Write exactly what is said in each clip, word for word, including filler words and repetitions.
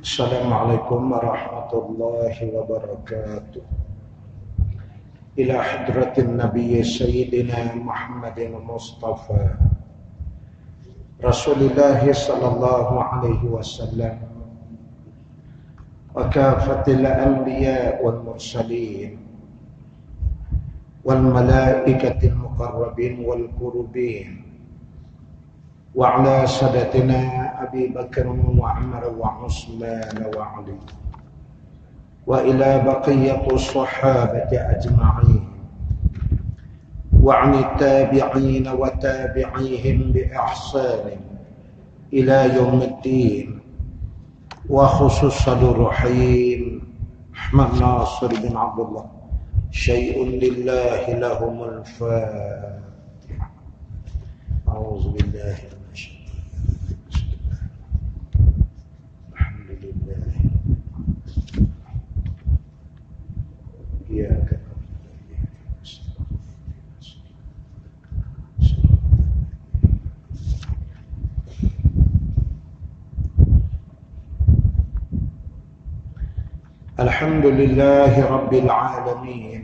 Assalamualaikum warahmatullahi wabarakatuh. Ila hadratin Nabi Sayyidina Muhammadin Mustafa Rasulullah sallallahu alaihi wasallam wa kafatil anbiya wal mursalin wal malaikatil muqarrabin wal qurubin wa ala sadatina Abi Bakr wa Umar wa Utsman wa Ali wa ila baqiyati sahabati ajma'in wa 'ani tabi'in wa tabi'ihim bi ihsan ila yaumiddin wa khususan rahim Ahmad Nasir bin Abdullah syai'un lillahi lahumul Fatiha. A'udzu billahi إياك الحمد لله رب العالمين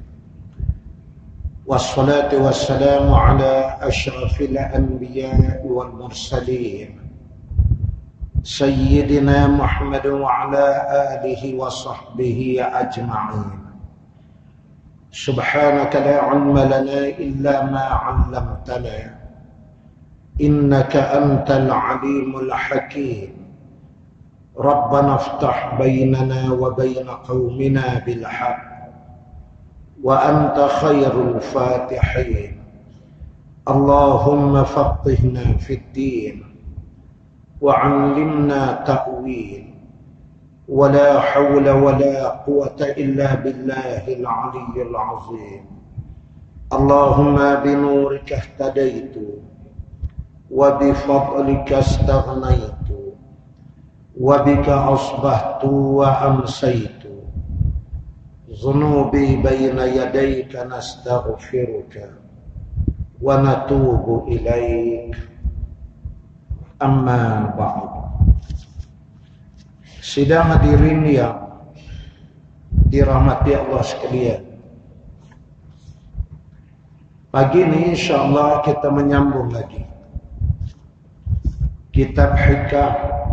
والصلاة والسلام على أشرف الأنبياء والمرسلين سيدنا محمد وعلى آله وصحبه أجمعين. سبحانك لا علم لنا إلا ما علمتنا إنك أنت العليم الحكيم. ربنا افتح بيننا وبين قومنا بالحق وأنت خير الفاتحين. اللهم فقهنا في الدين وعلمنا تأويل ولا حول ولا قوة إلا بالله العلي العظيم. اللهم بنورك اهتديت وبفضلك استغنيت وبك أصبحت وأمسيت. ذنوبي بين يديك نستغفرك ونتوب إليك. Amma ba'd. Sidang hadirin yang dirahmati Allah sekalian, pagi ini insyaAllah kita menyambung lagi kitab hikam,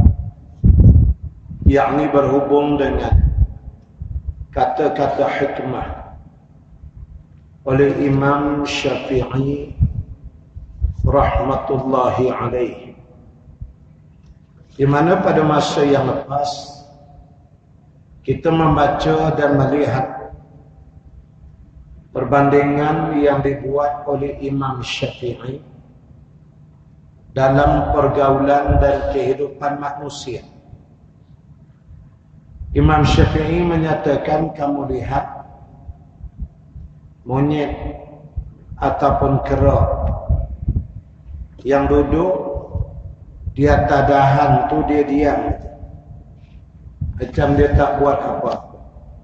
yakni berhubung dengan kata-kata hikmah oleh Imam Syafi'i rahmatullahi alaihi, di mana pada masa yang lepas kita membaca dan melihat perbandingan yang dibuat oleh Imam Syafi'i dalam pergaulan dan kehidupan manusia. Imam Syafi'i menyatakan, kamu lihat monyet ataupun kera yang duduk di atas dahan tu dia diam, macam dia tak buat apa-apa.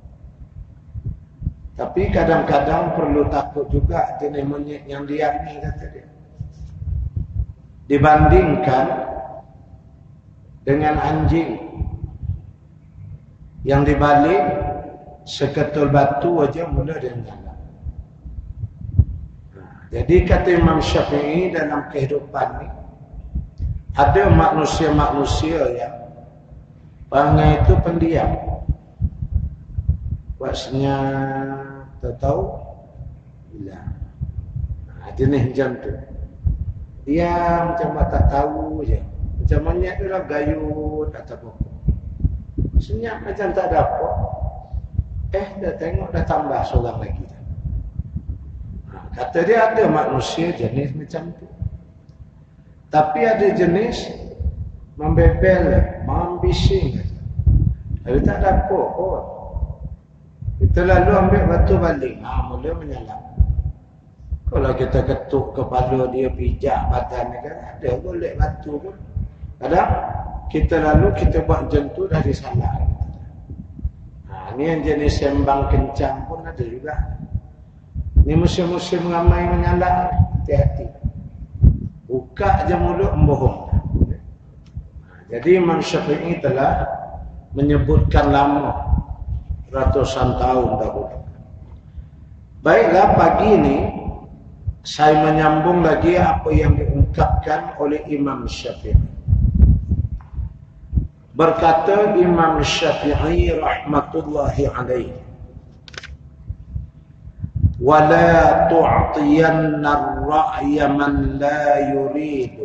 Tapi kadang-kadang perlu takut juga jenis monyet yang diam ni, kata dia, dibandingkan dengan anjing yang dibalik seketul batu aja mula dia nyala. Jadi kata Imam Syafi'i, dalam kehidupan ni ada manusia-manusia yang perangai itu pendiam. Maksudnya tak tahu bila. Nah, jenis macam tu. Dia macam tak tahu je. Macam monyet tu lah gayut atau apa. Senyap macam tak ada apa. Eh, dah tengok dah tambah seorang lagi. Nah, kata dia ada manusia jenis macam tu. Tapi ada jenis membebel, membising. Tapi tak ada apa pun. Kita lalu ambil batu baling. Ha, mula menyala. Kalau kita ketuk kepala dia, pijak badan dia, kan ada golek batu pun. Kadang kita lalu kita buat macam tu dah disalah. Ha, ni yang jenis sembang kencang pun ada juga. Ni musim-musim ramai menyala. Hati-hati. Buka je mulut, membohong. Jadi Imam Syafi'i telah menyebutkan lama, ratusan tahun dahulu. Baiklah, pagi ini saya menyambung lagi apa yang diungkapkan oleh Imam Syafi'i. Berkata Imam Syafi'i rahmatullahi alaihi, وَلَا تُعْطِيَنَّ الرَّأْيَ مَنْ لَا يُرِيدُ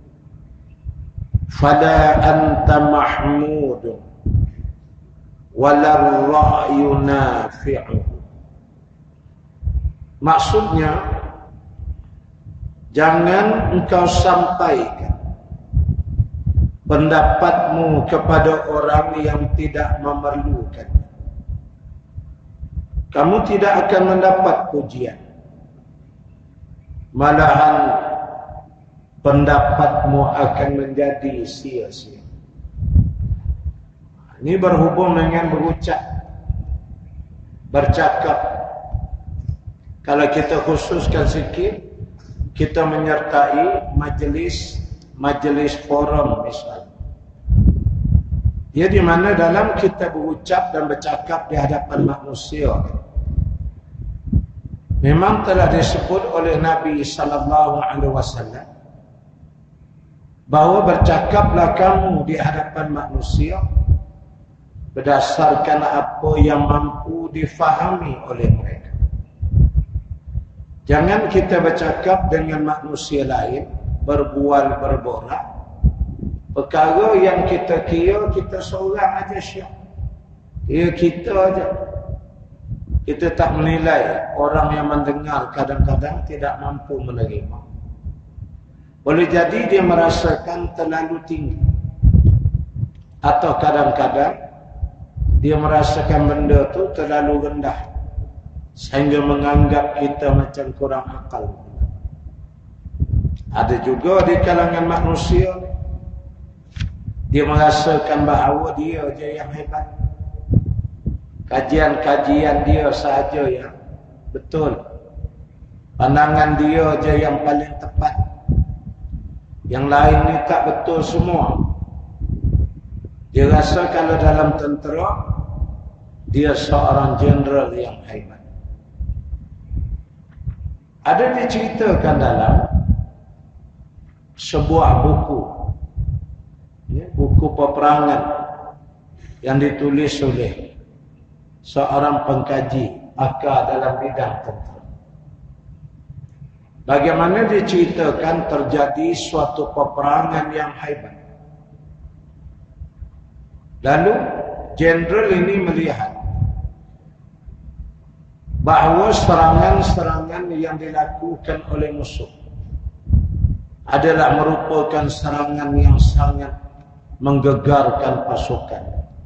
فَلَا أَنْتَ مَحْمُودٌ وَلَا الرَّأْيُ نَافِعُ. Maksudnya, jangan engkau sampaikan pendapatmu kepada orang yang tidak memerlukan. Kamu tidak akan mendapat pujian. Malahan pendapatmu akan menjadi sia-sia. Ini berhubung dengan berucap, bercakap. Kalau kita khususkan sikit, kita menyertai majlis majlis forum misalnya. Dia di mana dalam kita berucap dan bercakap di hadapan manusia. Memang telah disebut oleh Nabi sallallahu alaihi wasallam bahawa bercakaplah kamu di hadapan manusia berdasarkan apa yang mampu difahami oleh mereka. Jangan kita bercakap dengan manusia lain, berbual berborak perkara yang kita kira kita seorang aja syak. Kira kita aja. Kita tak menilai orang yang mendengar kadang-kadang tidak mampu menerima. Boleh jadi dia merasakan terlalu tinggi. Atau kadang-kadang dia merasakan benda tu terlalu rendah. Sehingga menganggap kita macam kurang akal. Ada juga di kalangan manusia, dia merasakan bahawa dia je yang hebat. Kajian-kajian dia sahaja yang betul. Pandangan dia je yang paling tepat. Yang lain ni tak betul semua. Dia rasa kalau dalam tentera, dia seorang jeneral yang hebat. Ada diceritakan dalam sebuah buku, ya, buku peperangan yang ditulis oleh seorang pengkaji pakar dalam bidang tentera. Bagaimana diceritakan terjadi suatu peperangan yang hebat. Lalu jenderal ini melihat bahawa serangan-serangan yang dilakukan oleh musuh adalah merupakan serangan yang sangat menggegarkan pasukan.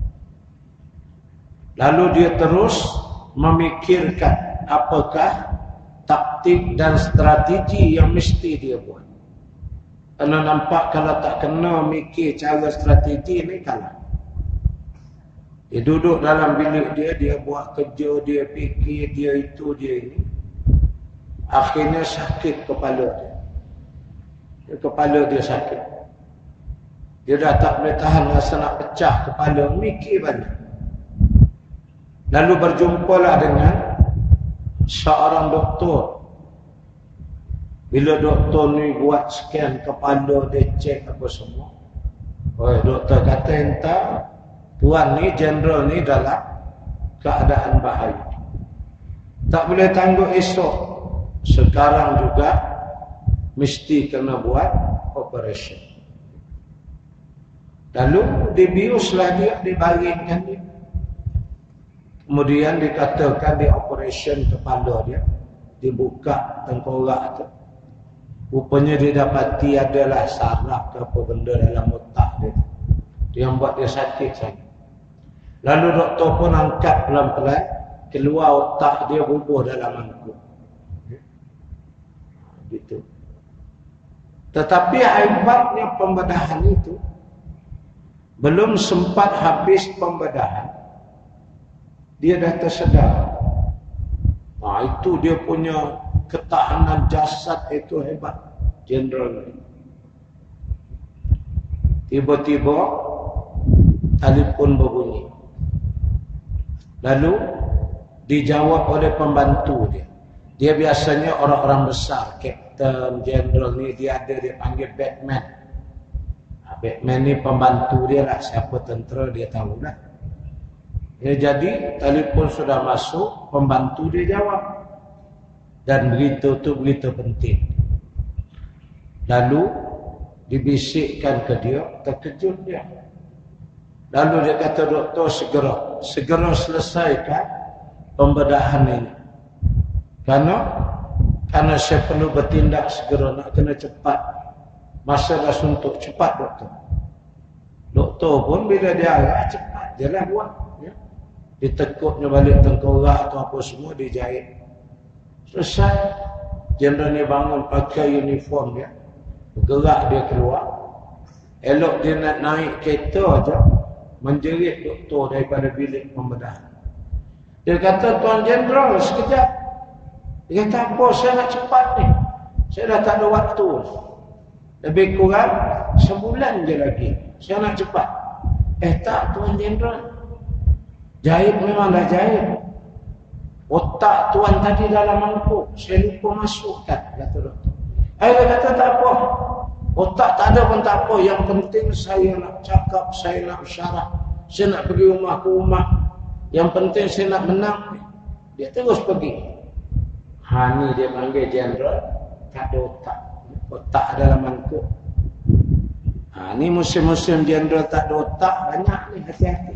Lalu dia terus memikirkan apakah taktik dan strategi yang mesti dia buat. Kalau nampak kalau tak kena mikir cara strategi ni kalah. Dia duduk dalam bilik dia, dia buat kerja, dia fikir, dia itu, dia ini. Akhirnya sakit kepala dia. dia kepala dia sakit. Dia dah tak boleh tahan rasa nak pecah kepala, mikir banyak. Lalu berjumpalah dengan seorang doktor. Bila doktor ni buat scan kepala dia, cek apa semua. Oh, doktor kata entah, tuan ni, jeneral ni dalam keadaan bahaya. Tak boleh tangguh esok. Sekarang juga mesti kena buat operation. Lalu dibiuslah dia, dibaringkan dia. Kemudian dikatakan di operation kepala dia, dibuka tengkorak tu. Rupanya didapati adalah saraf ke apa benda dalam otak dia. Yang buat dia sakit sangat. Lalu doktor pun angkat pelan-pelan, keluar otak dia bubuh dalam mangkuk. Gitu. Tetapi hebatnya pembedahan itu, belum sempat habis pembedahan, dia dah tersedar. Nah, itu dia punya ketahanan jasad itu hebat, jeneral. Tiba-tiba telefon berbunyi. Lalu dijawab oleh pembantu dia. Dia biasanya orang-orang besar, kapten, jenderal ni dia ada, dia panggil Batman. Nah, Batman ni pembantu dia lah, siapa tentera dia tahu lah. Ya, jadi telefon sudah masuk, pembantu dia jawab. Dan berita tu berita penting. Lalu dibisikkan ke dia, terkejut dia. Lalu dia kata, doktor segera, segera selesaikan pembedahan ini. Karena, karena saya perlu bertindak segera, nak kena cepat. Masa dah suntuk, cepat doktor. Doktor pun bila dia arah, cepat je lah buat. Ya. Ditekuknya balik tengkorak atau apa semua, dijahit. Selesai. Jenderal ni bangun pakai uniform dia. Bergerak dia keluar. Elok dia nak naik kereta aja, menjerit doktor daripada bilik pembedahan. Dia kata, Tuan Jenderal, sekejap. Dia kata, apa saya nak cepat ni? Saya dah tak ada waktu. Lebih kurang sebulan je lagi. Saya nak cepat. Eh tak, Tuan Jenderal. Jahit memang dah jahit. Otak Tuan tadi dalam mangkuk. Saya lupa masukkan, kata doktor. Eh, dia kata, tak apa. Otak tak ada pun tak apa. Yang penting saya nak cakap, saya nak syarat. Saya nak pergi rumah ke rumah. Yang penting saya nak menang. Dia terus pergi. Ha, ni dia panggil jenderal, tak ada otak. Otak dalam mangkuk. Ha, ni musim-musim jenderal tak ada otak, banyak ni, hati-hati.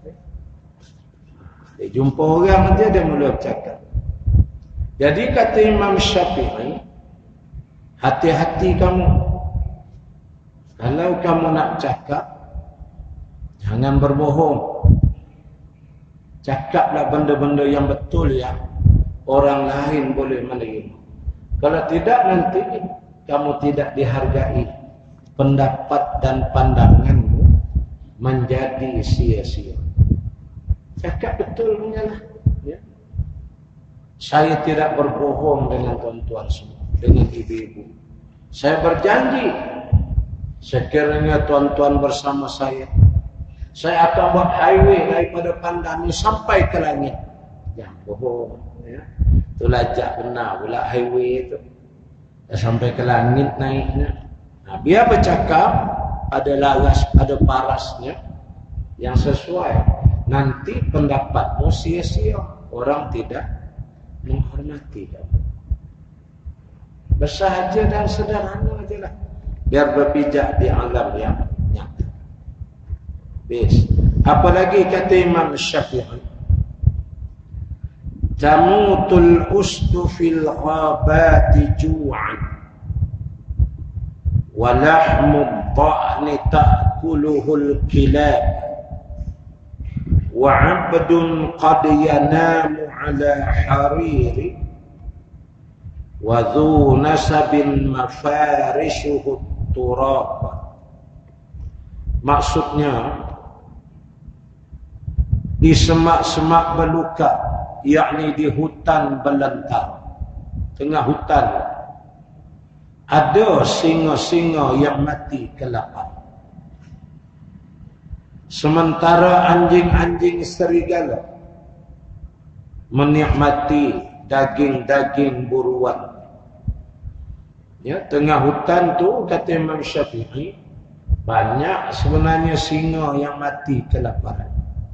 Dia jumpa orang aja, dia mula bercakap. Jadi kata Imam Syafi'i, hati-hati kamu. Kalau kamu nak cakap, jangan berbohong. Cakaplah benda-benda yang betul yang orang lain boleh menerima. Kalau tidak, nanti kamu tidak dihargai. Pendapat dan pandanganmu menjadi sia-sia. Cakap betul punya lah. Ya. Saya tidak berbohong dengan tuan-tuan semua, dengan ibu-ibu. Saya berjanji, sekiranya tuan-tuan bersama saya, saya akan buat highway daripada Pandani sampai ke langit. Jangan bohong. Ya. Itu lajak benar pula highway itu. Dah sampai ke langit naiknya. Nah, biar bercakap, ada laras, ada parasnya yang sesuai. Nanti pendapatmu sia-sia. Orang tidak menghormati kamu. Bersahaja dan sederhana aja lah. Biar berpijak di alam yang nyata. Bis. Apalagi kata Imam Syafi'i, tamutul usdu fil ghabati ju'an wa lahmu dha'ni ta'kuluhul kilab wa 'abdun qad yanamu 'ala hariri wa dhu nasabin mafarishuhu turab. Maksudnya, di semak-semak belukar, yakni di hutan belantara, tengah hutan, ada singa-singa yang mati kelaparan. Sementara anjing-anjing serigala menikmati daging-daging buruan. Ya, tengah hutan tu kata Imam Syafi'i, banyak sebenarnya singa yang mati kelaparan.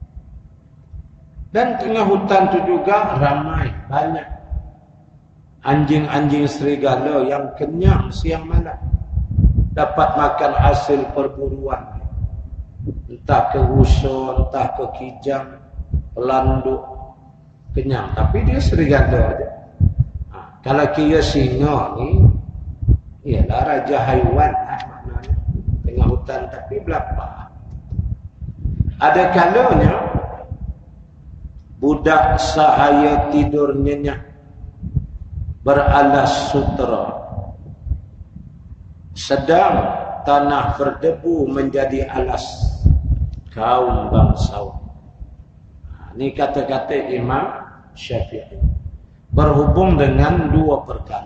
Dan tengah hutan tu juga ramai, banyak anjing-anjing serigala yang kenyang siang malam, dapat makan hasil perburuan. Entah ke rusa, entah ke kijang, pelanduk, kenyang. Tapi dia serigala aja. Ha, kalau kira singa ni, ialah raja haiwan lah maknanya. Tengah hutan tapi belapa. Ada kalanya budak sahaya tidur nyenyak beralas sutera, sedang tanah berdebu menjadi alas kaum bangsawan. Ini kata-kata Imam Syafi'i berhubung dengan dua perkara.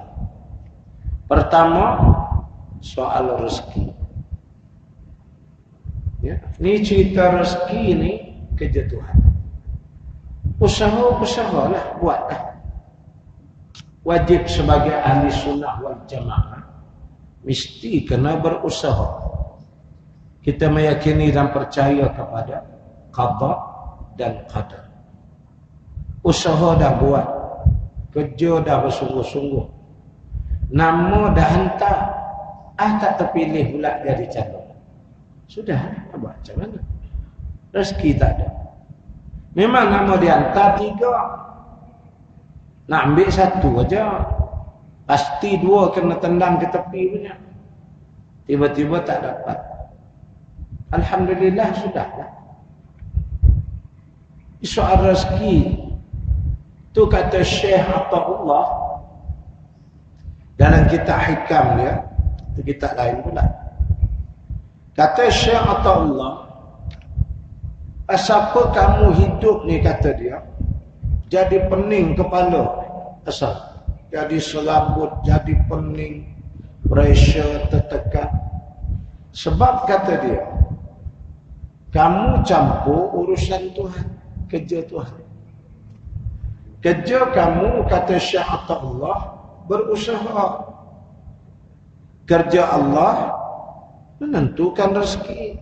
Pertama, soal rezeki. Ya, ni cerita rezeki ni kerja Tuhan. Usaha-usaha lah, buatlah. Wajib sebagai ahli sunnah wal jamaah mesti kena berusaha. Kita meyakini dan percaya kepada qada dan qadar. Usaha dah buat, kerja dah bersungguh-sungguh, nama dah hantar, ah tak terpilih pula jadi calon. Sudah, nak buat macam mana? Rezeki tak ada. Memang nama dihantar tiga, nak ambil satu aja, pasti dua kena tendang ke tepi punya. Tiba-tiba tak dapat. Alhamdulillah sudahlah. Soal rezeki tu kata Syekh Attaullah dalam kitab hikam dia, itu kitab lain pula. Kata Syekh Attaullah, asapa kamu hidup ni, kata dia, jadi pening kepala asal, jadi selambut, jadi pening, pressure, tertekan. Sebab kata dia, kamu campur urusan Tuhan, kerja Tuhan. Kerja kamu, kata Syekh Attaullah, berusaha. Kerja Allah menentukan rezeki.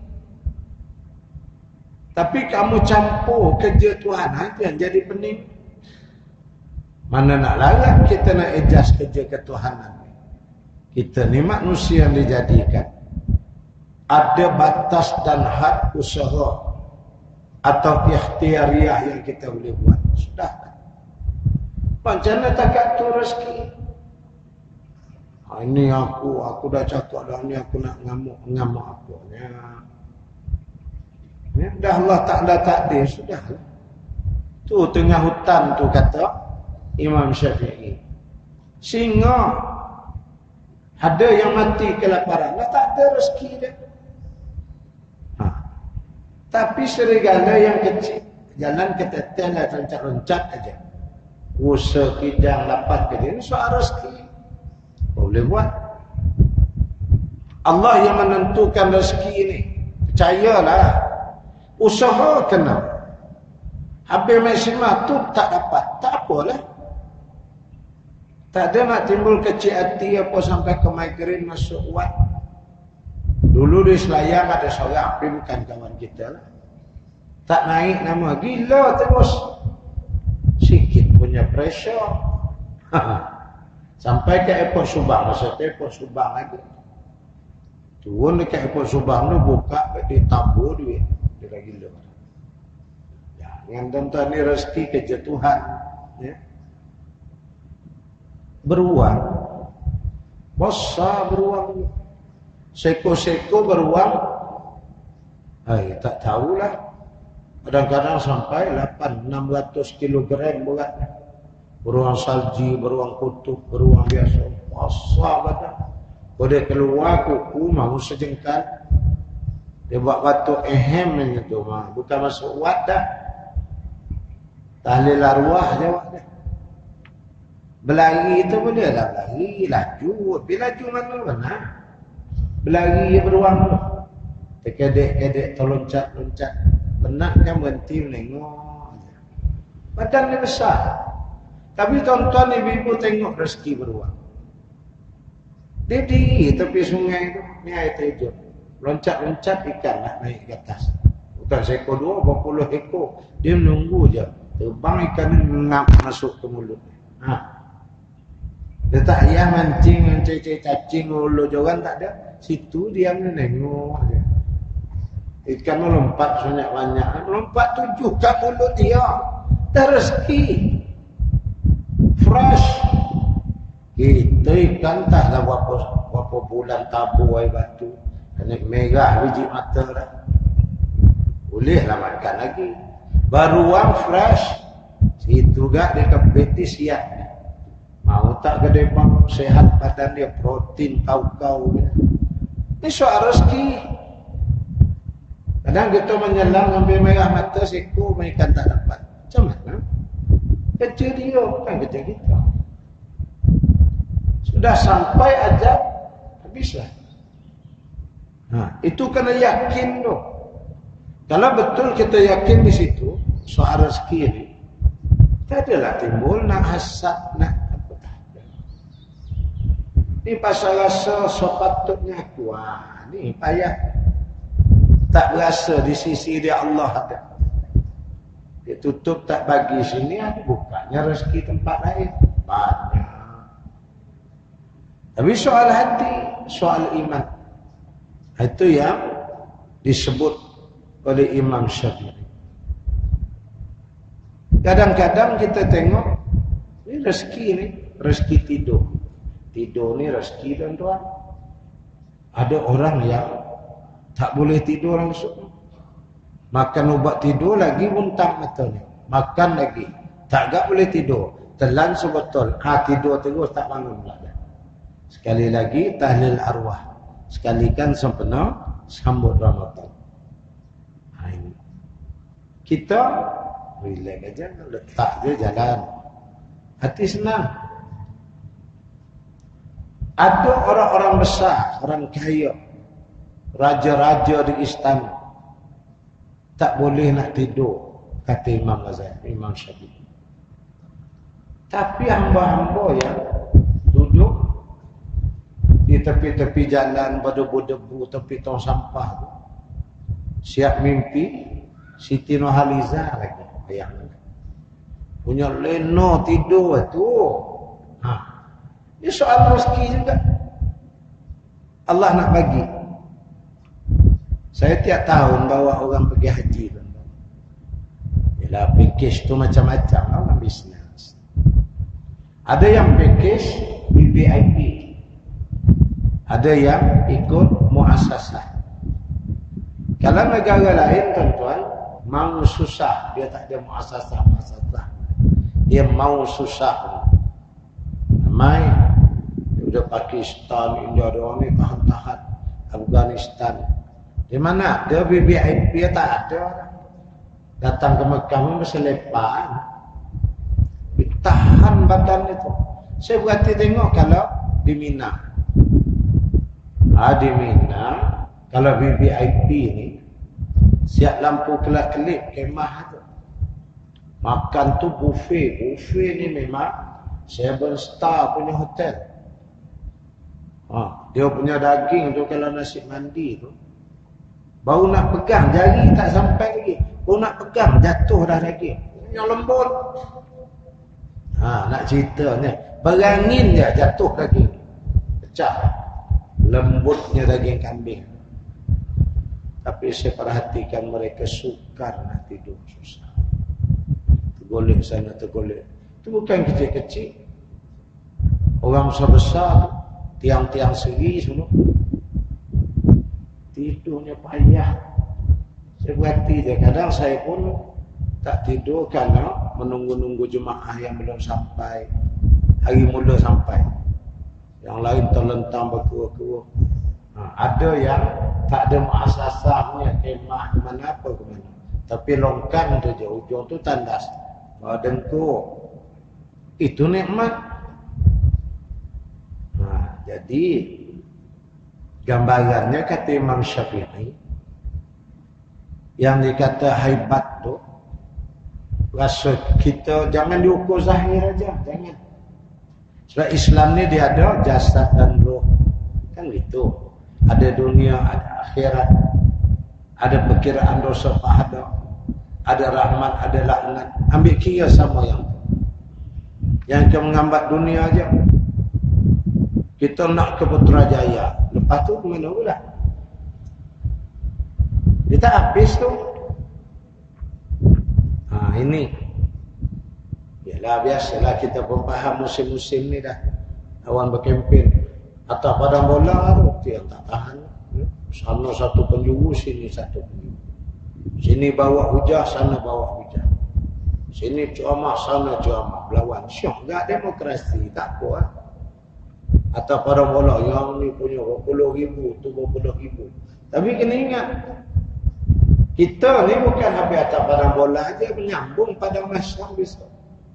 Tapi kamu campur kerja Tuhan, itu yang jadi pening. Mana nak layak kita nak adjust kerja ketuhanan. Kita ni manusia yang dijadikan. Ada batas dan had usaha atau ikhtiariah yang kita boleh buat. Sudah. Macam mana takat tu rezeki? Ha, ini aku, aku dah cakap dah ni, aku nak ngamuk-ngamuk apa. Ya. Ya, dah Allah tak ada takdir, sudah. Tu tengah hutan tu kata Imam Syafi'i. Singa ada yang mati kelaparan, dah tak ada rezeki dia. Ha. Tapi serigala yang kecil jalan ketetel lah, loncat-loncat aja. Usaha kidang dapat ke dia, ini soal rezeki. Boleh buat. Allah yang menentukan rezeki ini. Percayalah. Usaha kena. Habis maksimal tu tak dapat, tak apalah. Tak ada nak timbul kecil hati apa sampai ke migraine masuk uat. Dulu di Selayang ada seorang, tapi bukan kawan kita lah. Tak naik nama, gila terus. Sikit punya pressure. Sampai ke airport Subang, masa tu airport Subang lagi. Turun dekat airport Subang tu, buka, dia tabur duit. Dia dah gila. Ya, dengan tuan-tuan ni rezeki kerja Tuhan. Ya. Beruang. Besar beruang. Seko-seko beruang. Hai, tak tahulah. Kadang-kadang sampai lapan enam ratus kilogram berat. Beruang salji, beruang kutub, beruang biasa. Besar badan. Kalau dia keluar kuku, mahu sejengkal. Dia buat batuk ehem macam tu. Bukan masuk uat dah. Tahlil arwah jawab dah. Berlari tu boleh lah. Berlari, laju. Tapi laju mana-mana. Berlari beruang tu. Terkedek-kedek, terloncat-loncat. Penat kan berhenti menengok. Badan dia besar. Tapi tuan-tuan ibu-ibu tengok rezeki beruang. Dia diri tepi sungai tu. Ni air terjun. Loncat-loncat ikan lah naik ke atas. Bukan seekor dua, berapa puluh ekor. Dia menunggu je. Terbang ikan ni mengap masuk ke mulut. Ha. Dia tak payah mancing, mancing cacing, ulu joran tak ada. Situ dia menengok je. Ikan melompat banyak-banyak. Melompat tujuh kat mulut dia. Dah rezeki. Fresh. Kita ikan tak lah berapa, berapa bulan tabur air batu. Kena merah biji mata dah. Boleh lah makan lagi. Beruang fresh. Situ gak dia kebeti siap. Mau tak gede bang sehat badan dia, protein kau-kau. Ini soal rezeki. Kadang kita menyelam sampai merah mata seko, ikan tak dapat. Macam mana? Kerja dia bukan kerja kita. Sudah sampai ajal, habislah. Ha, itu kena yakin tu. Kalau betul kita yakin di situ soal rezeki ini, tak adalah timbul nak hasad, nak apa. Ini pasal rasa sepatutnya kuat. Ni payah. Tak berasa di sisi dia Allah ada. Dia tutup tak bagi sini, ada bukanya rezeki tempat lain. Banyak. Tapi soal hati, soal iman, itu yang disebut oleh Imam Syafi'i. Kadang-kadang kita tengok, ini rezeki ni, rezeki tidur. Tidur ni rezeki tuan-tuan. Ada orang yang tak boleh tidur langsung. Makan ubat tidur lagi muntah matanya. Makan lagi. Tak gak boleh tidur. Telan sebotol. Ha, tidur terus tak bangun lagi. Sekali lagi tahlil arwah. Sekalikan sempena sambut Ramadan. Ha, ini. Kita relax aja, letak je jalan. Hati senang. Ada orang-orang besar, orang kaya, raja-raja di istana, tak boleh nak tidur, kata Imam Ghazali, Imam Syafi'i. Tapi hamba-hamba yang duduk di tepi-tepi jalan, berdebu-debu, tepi tong sampah tu, siap mimpi, Siti Nurhaliza lagi, bayangkan. Punya leno tidur tu. Ha. Ini soal rezeki juga. Allah nak bagi. Saya tiap tahun bawa orang pergi haji. Yalah, package tu macam-macam lah orang bisnes. Ada yang package V V I P. Ada yang ikut muassasah. Kalau negara lain tuan-tuan, mau susah, dia tak ada muassasah-muassasah. Dia mau susah. Ramai udah Pakistan, India, ada orang ni tahan-tahan. Afghanistan. Di mana? Dia V V I P tak ada. Datang ke Mekah pun selepas. Tahan badan itu. Saya berhati tengok kalau di Mina. Ha, di Mina, kalau V V I P ni, siap lampu kelap-kelip, kemah tu. Makan tu buffet. Buffet ni memang seven star punya hotel. Ha, dia punya daging tu kalau nasi mandi tu, baru nak pegang jari tak sampai lagi. Baru nak pegang jatuh dah daging. Yang lembut. Ha, nak cerita ni, berangin je jatuh daging. Pecah. Lembutnya daging kambing. Tapi saya perhatikan mereka sukar nak tidur susah. Tergolek sana, tergolek. Itu bukan kecil-kecil. Orang besar-besar, tiang-tiang segi semua. Tidurnya payah. Saya berhati je. Kadang saya pun tak tidur kerana menunggu-nunggu jemaah yang belum sampai. Hari mula sampai. Yang lain terlentang berkua-kua. Ha, ada yang tak ada muasasahnya, kemah mana apa ke mana. Tapi longkang tu je, ujung tu tandas. Bawa dengkur. Itu nikmat. Ha, jadi gambarannya kata Imam Syafi'i, yang dikata haibat tu, rasa kita jangan diukur zahir aja, jangan. Sebab Islam ni dia ada jasad dan roh. Kan gitu. Ada dunia, ada akhirat. Ada perkiraan dosa pahala. Ada rahmat, ada laknat. Ambil kira sama yang tu. Yang kita mengambat dunia aja. Kita nak ke Putrajaya. Lepas tu ke mana pula? Dia tak habis tu. Ha, ini. Yalah, biasalah kita pun faham musim-musim ni dah. Awan berkempen. Atas padang bola tu, dia tak tahan. Sana satu penjuru, sini satu penjuru. Sini bawa hujah, sana bawa hujah. Sini ceramah, sana ceramah. Berlawan. Syok, tak demokrasi. Tak apa lah. Atas padang bola, yang ni punya dua puluh ribu, tu dua puluh ribu. Tapi kena ingat, kita ni bukan habis atas padang bola aja, menyambung pada masyarakat besar.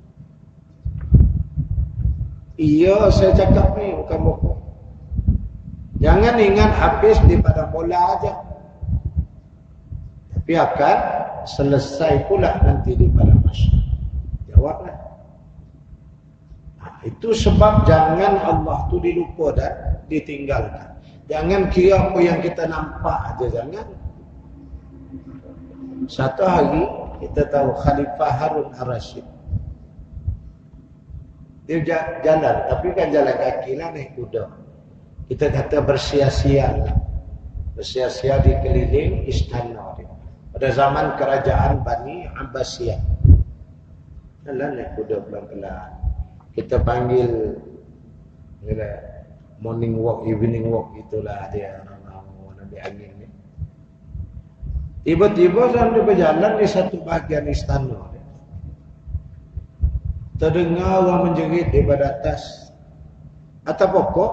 Iya, saya cakap ni bukan bohong. Jangan ingat habis di padang bola aja. Biarkan selesai pula nanti di padang mahsyar. Jawablah. Nah, itu sebab jangan Allah tu dilupa dan ditinggalkan. Jangan kira apa yang kita nampak aja, jangan. Satu hari kita tahu Khalifah Harun Ar-Rasyid. Dia jalan, tapi kan jalan kaki lah, naik kuda. Kita kata bersia-sia. Bersia-sia di keliling istana dia. Pada zaman kerajaan Bani Abbasiyah. Jalan naik kuda pelan-pelan. Kita panggil kira, morning walk, evening walk, itulah dia orang-orang ambil angin ni. Tiba-tiba sambil berjalan di satu bahagian istana. Terdengar orang menjerit daripada atas. Atas pokok.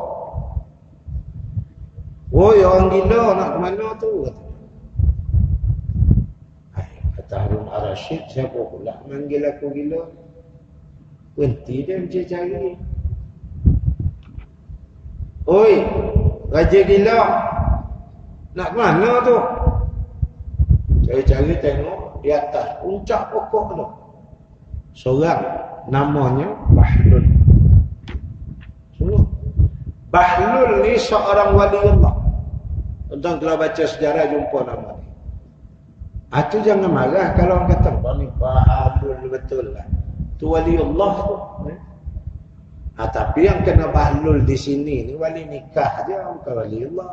Woi, orang gila nak ke mana tu? Hai, kata Harun Ar-Rasyid, siapa pula manggil aku gila? Berhenti dia mencari-cari. Oi, Raja gila. Nak ke mana tu? Cari-cari tengok di atas puncak pokok tu. Seorang namanya Bahlul. Semua. Bahlul ni seorang wali Allah. Tuan-tuan kalau baca sejarah jumpa nama ni. Itu jangan marah kalau orang kata, "Wah ni Bahlul betul lah." Tu wali Allah tu. Eh? Ha, tapi yang kena Bahlul di sini ni wali nikah aja, bukan wali Allah.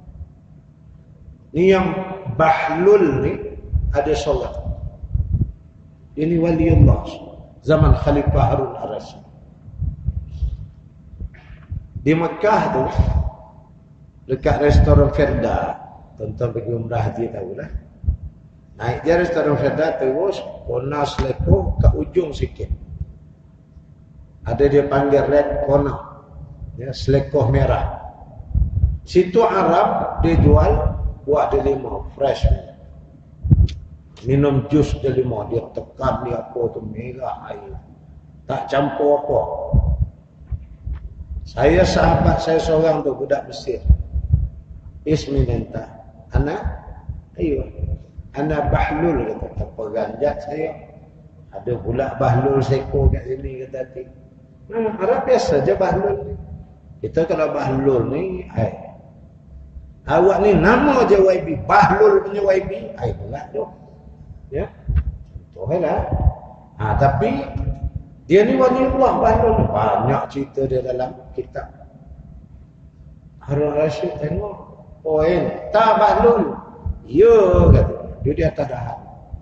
Ni yang Bahlul ni ada solat. Ini wali Allah. Zaman Khalifah Harun Ar-Rasyid. Di Mekah tu, dekat restoran Firda, tuan-tuan pergi umrah haji tahulah. Naik je restoran Firda, terus corner selekoh ke ujung sikit. Ada dia panggil red corner, ya, selekoh merah. Situ Arab dia jual buah delima fresh. Minum jus delima, dia tekan dia apa tu merah air. Tak campur apa. Saya sahabat saya seorang tu budak Mesir. Ismi minta. Anak, ayo. Anak Bahlul kata, apa ganjat saya. Ada pula Bahlul seko kat sini kata ti. Nah, Arab biasa je Bahlul ni. Kita kalau Bahlul ni, ai. Awak ni nama je Y B, Bahlul punya Y B, ai pula tu. Ya. Contohlah. Ha, tapi dia ni wali Allah Bahlul. Banyak cerita dia dalam kitab. Harun Ar-Rasyid tengok. Oh, entah Bahlul. Ya, kata. Dia di atas dahan.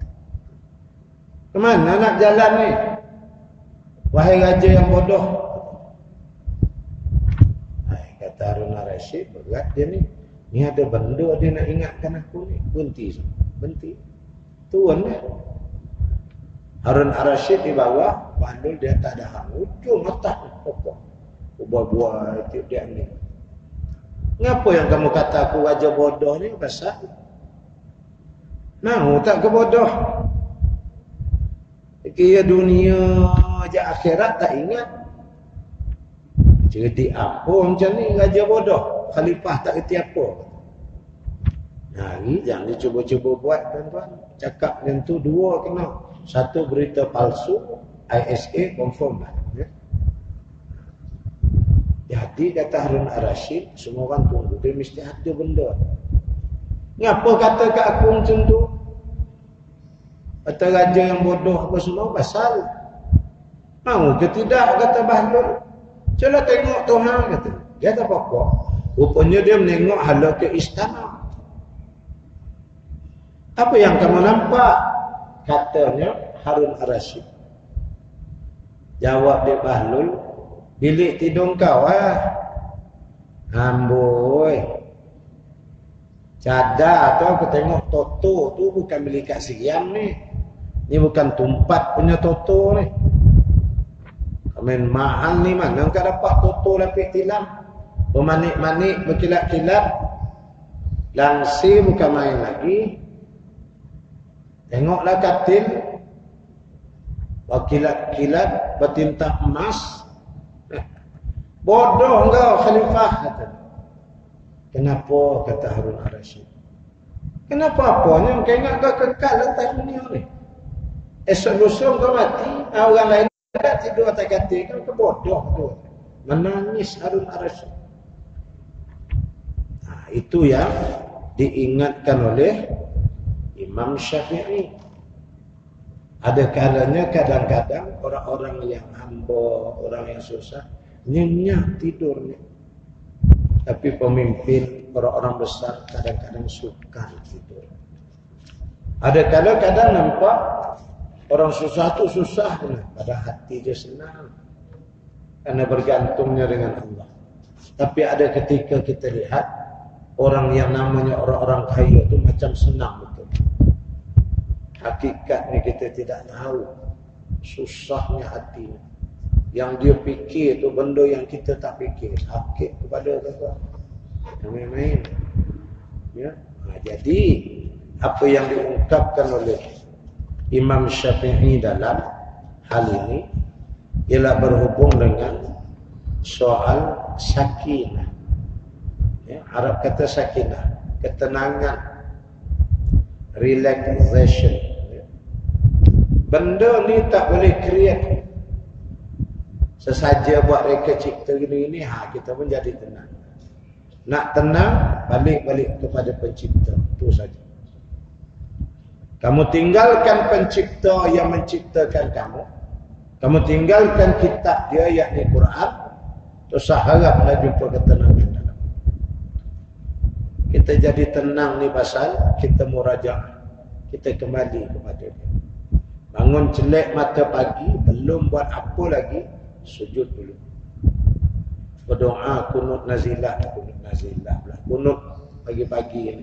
Kemana nak jalan ni? Wahai raja yang bodoh. Hai, kata Harun Ar-Rasyid, berat dia ni. Ni ada benda dia nak ingatkan aku ni. Berhenti. Berhenti. Tuan lah. Harun Ar-Rasyid di bawah, Bahlul di atas dahan. Ujung atas pokok. Buah-buah itu dia ni. Ngapa yang kamu kata aku raja bodoh ni? Pasal mau tak ke bodoh? Kira dunia je akhirat tak ingat. Jadi apa macam ni raja bodoh? Khalifah tak kerti apa? Nah, ni jangan cuba-cuba buat tuan-tuan. Cakap yang tu dua kena. Satu berita palsu, I S A confirm lah. Ya? Jadi kata Harun Ar-Rasyid, semua orang tunggu. Dia mesti ada benda. Ngapa kata kat aku macam tu? Kata raja yang bodoh apa semua pasal. Mau ke tidak kata Bahlul. Cuba tengok Tuhan kata. Dia tak apa-apa. Rupanya dia menengok hala ke istana. Apa yang kamu nampak? Katanya Harun Ar-Rasyid. Jawab dia Bahlul, bilik tidur kau ah. Amboi. Cadar tu aku tengok Toto tu bukan bilik Kak Siam ni. Ni bukan tumpat punya Toto ni. Main mahal ni mana kau dapat Toto lapik tilam. Bermanik-manik, berkilat-kilat. Langsir bukan main lagi. Tengoklah katil. Berkilat-kilat, bertinta emas. Bodoh kau Khalifah kata. Kenapa kata Harun Ar-Rasyid? Kenapa apanya? Kau ingat kau kekal atas dunia ni. Esok lusa kau mati, orang lain tak tidur atas katil, kau kebodoh tu. Menangis harun arasy. Nah, itu yang diingatkan oleh Imam Syafi'i. Ada kalanya kadang-kadang orang-orang yang hamba, orang yang susah, nyenyak tidurnya. Tapi pemimpin, orang-orang besar kadang-kadang suka tidur. Ada kadang-kadang nampak orang susah tu susah, pada hati dia senang. Karena bergantungnya dengan Allah. Tapi ada ketika kita lihat, orang yang namanya orang-orang kaya tu macam senang betul. Hakikatnya kita tidak tahu susahnya hatinya. Yang dia fikir tu benda yang kita tak fikir. Sakit kepada kita. Yang main-main. Ya. Nah, jadi apa yang diungkapkan oleh Imam Syafi'i dalam hal ini ialah berhubung dengan soal sakinah. Ya, Arab kata sakinah, ketenangan, relaxation. Benda ni tak boleh create. Sesaja buat reka cipta gini-gini, ha, kita pun jadi tenang. Nak tenang, balik-balik kepada pencipta. Itu saja. Kamu tinggalkan pencipta yang menciptakan kamu. Kamu tinggalkan kitab dia, yakni Quran. Terus haraplah jumpa ketenangan dalam. Kita jadi tenang ni pasal kita murajaah. Kita kembali kepada dia. Bangun celek mata pagi, belum buat apa lagi, sujud dulu. Berdoa kunut nazilah, kunut nazilah pula. Kunut pagi-pagi ini.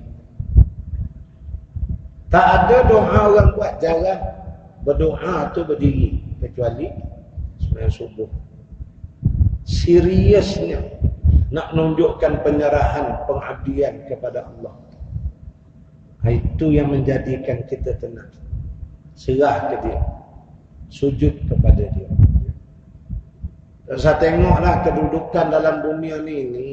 Tak ada doa orang buat jarang. Berdoa tu berdiri kecuali sembahyang subuh. Seriusnya nak menunjukkan penyerahan, pengabdian kepada Allah. Itu yang menjadikan kita tenang. Serah ke dia, sujud kepada dia. Dan saya tengoklah kedudukan dalam dunia ni, ni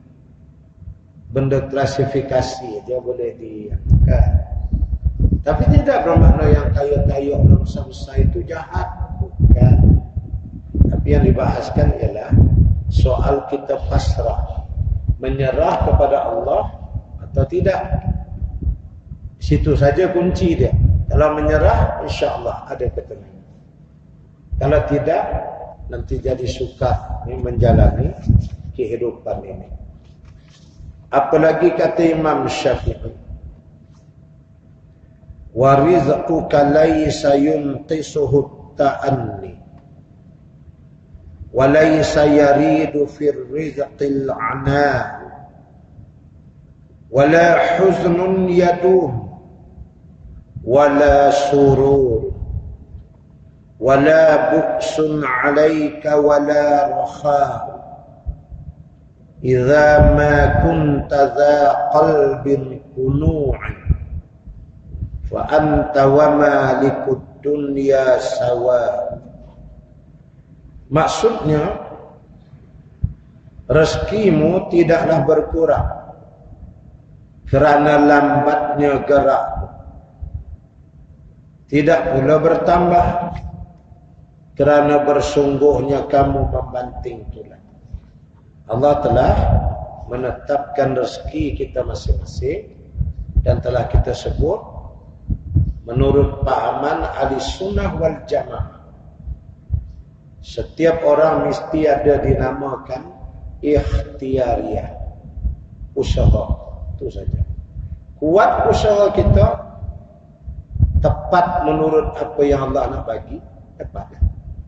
benda klasifikasi dia boleh diangkat. Tapi tidak bermakna yang kaya-kaya orang besar-besar itu jahat, bukan. Tapi yang dibahaskan ialah soal kita pasrah, menyerah kepada Allah atau tidak. Situ saja kunci dia. Kalau menyerah, insya-Allah ada ketenangan. Kalau tidak, nanti jadi sukar menjalani kehidupan ini. Apalagi kata Imam Syafi'i, wa rizquka laysa yunqisuhu ta'anni wa laysa yaridu fir rizqil 'ana wa la huznun yadum wala surur wala bu'sun 'alaika wala raha idza ma kunta dha qalbin qunu'an wa anta wa malikud dunya sawa. Maksudnya rezekimu tidaklah berkurang kerana lambatnya gerakmu. Tidak pula bertambah kerana bersungguhnya kamu membanting tulang. Allah telah menetapkan rezeki kita masing-masing dan telah kita sebut menurut pahaman ahli sunnah wal jamaah. Setiap orang mesti ada dinamakan ikhtiariyah, usaha. Itu saja. Kuat usaha kita, tepat menurut apa yang Allah nak bagi, tepat.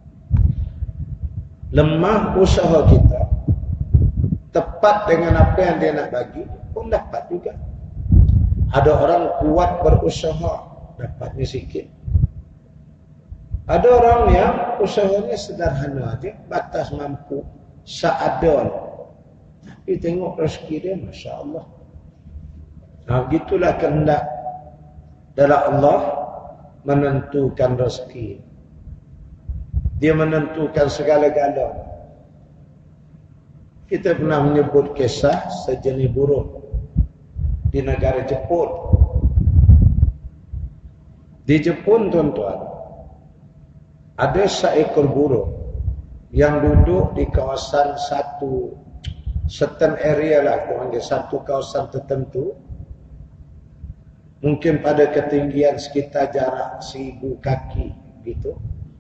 Lemah usaha kita, tepat dengan apa yang dia nak bagi, pun dapat juga. Ada orang kuat berusaha, dapatnya sikit. Ada orang yang usahanya sederhana aja, batas mampu, seadanya. Tapi tengok rezeki dia, Masya Allah. Nah, begitulah kehendak dalam Allah menentukan rezeki. Dia menentukan segala-galanya. Kita pernah menyebut kisah sejenis burung di negara Jepun. Di Jepun tuan-tuan, ada seekor burung yang duduk di kawasan satu certain area lah, di satu kawasan tertentu, mungkin pada ketinggian sekitar jarak seribu kaki gitu.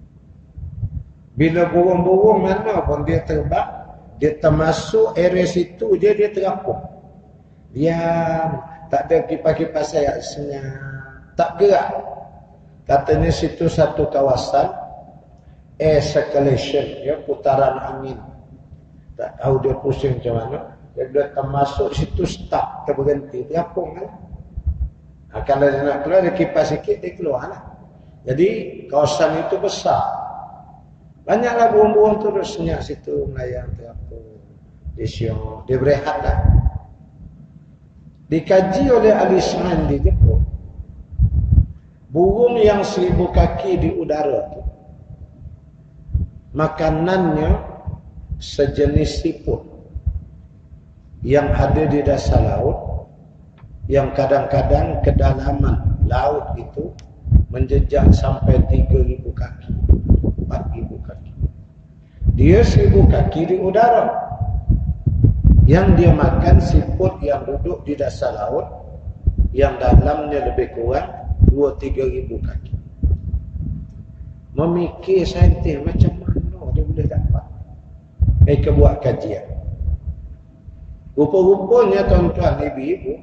Bila burung-burung mana pun dia terbang, dia termasuk area situ, dia dia terapung. Diam, tak ada kipas-kipas sayap, senyap, tak gerak. Katanya situ satu kawasan air circulation, ya, putaran angin. Tak tahu dia pusing macam mana. Dia dah termasuk situ stop, terberhenti, terapung kan. Nah, kalau dia nak keluar, dia kipas sikit, dia keluar lah. Jadi kawasan itu besar. Banyaklah burung-burung tu duduk senyap situ, melayang, terapung. Dia syok, dia berehat lah. Dikaji oleh ahli sains di Jepun, burung yang seribu kaki di udara tu, makanannya sejenis siput yang ada di dasar laut, yang kadang-kadang kedalaman laut itu menjejak sampai tiga ribu kaki, empat ribu kaki. Dia seribu kaki di udara. Yang dia makan siput yang duduk di dasar laut, yang dalamnya lebih kurang dua tiga ribu kaki. Memikir saintis macam mana dia boleh dapat. Mereka buat kajian. Rupa-rupanya tuan-tuan, ibu-ibu,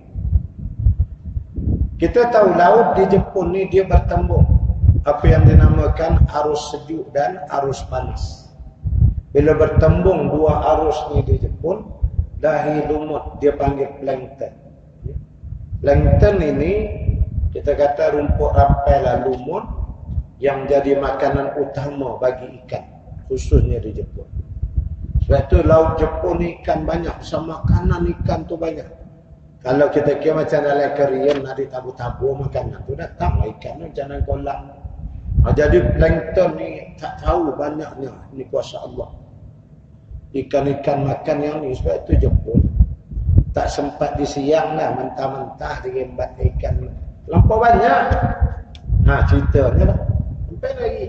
kita tahu laut di Jepun ni dia bertembung. Apa yang dinamakan arus sejuk dan arus panas. Bila bertembung dua arus ni di Jepun, dahi lumut dia panggil plankton. Plankton ini kita kata rumput rampai lah, lumut yang jadi makanan utama bagi ikan, khususnya di Jepun. Sebab tu laut Jepun ni ikan banyak, sama makanan ikan tu banyak. Kalau kita kira macam dalam Korean ada tabu-tabu makanan tu, datanglah ikan tu macam dalam kolam. Ha, jadi plankton ni tak tahu banyaknya, ni kuasa Allah. Ikan-ikan makan yang ni, sebab tu Jepun tak sempat di siang lah, mentah-mentah dirembat ikan. Lampau banyak. Ha, ceritanya lah. Sampai lagi.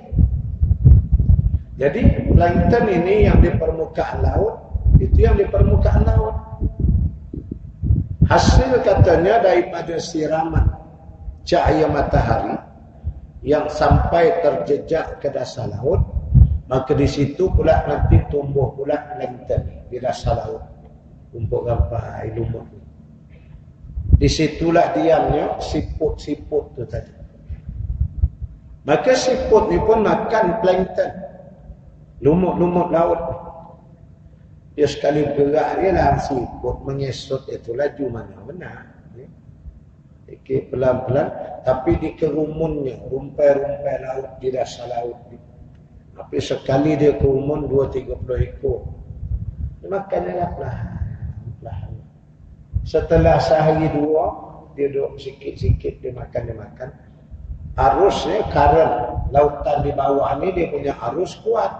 Jadi plankton ini yang di permukaan laut, itu yang di permukaan laut. Hasil katanya daripada siraman cahaya matahari yang sampai terjejak ke dasar laut, maka di situ pula nanti tumbuh pula plankton di dasar laut. Rumput rampai, lumut. Di situlah diamnya siput-siput tu tadi. Maka siput ni pun makan plankton, lumut-lumut laut. Dia sekali gerak dia lah siput mengesot itu laju mana benar. Sikit pelan-pelan, tapi di kerumunnya, rumpai-rumpai laut di dasar laut. Tapi sekali dia kerumun dua tiga puluh ekor. Dia makannya lah perlahan. Setelah sehari dua, dia duduk sikit-sikit, dia makan, dia makan. Arusnya, current lautan di bawah ni dia punya arus kuat.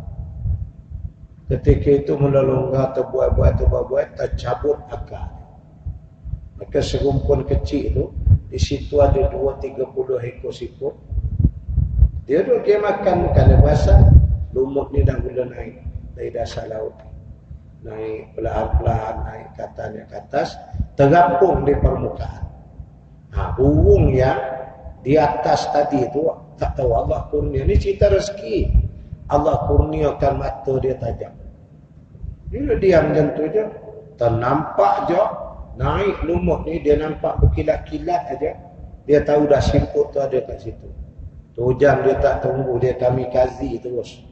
Ketika itu mula longgar, terbuat-buat, terbuat-buat, tercabut akar. Maka serumpun kecil tu, di situ ada dua tiga puluh ekor siput. Dia duduk dia makan, makan dia basah. Lumut ni dah mula naik dari dasar laut. Naik pelan-pelan, naik ke atas, naik ke atas, terapung di permukaan. Ha, burung yang di atas tadi tu, tak tahu Allah kurnia. Ni cerita rezeki. Allah kurniakan mata dia tajam. Dia diam macam tu je. Ternampak je, naik lumut ni, dia nampak berkilat-kilat aja. Dia tahu dah siput tu ada kat situ. Tu jam dia tak tunggu, dia kamikaze terus.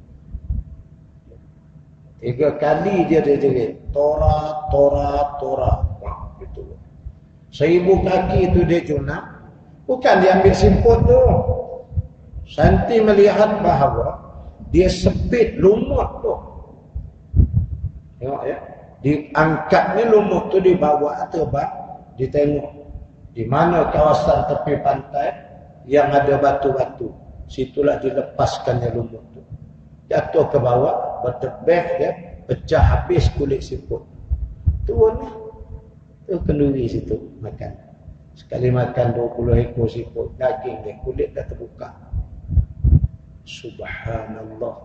Tiga kali dia dia jerit. Tora, tora, tora. Wah, gitu. Seribu kaki itu dia cunang. Bukan dia ambil siput tu. Santi melihat bahawa dia sepit lumut tu. Tengok ya. Diangkatnya lumut tu dibawa terbang. Ditengok. Di mana kawasan tepi pantai yang ada batu-batu. Situlah dilepaskannya lumut tu. Jatuh ke bawah, bertebeh dia, pecah habis kulit siput. Turun lah. Tu kenduri situ makan. Sekali makan dua puluh ekor siput, daging dia, kulit dah terbuka. Subhanallah.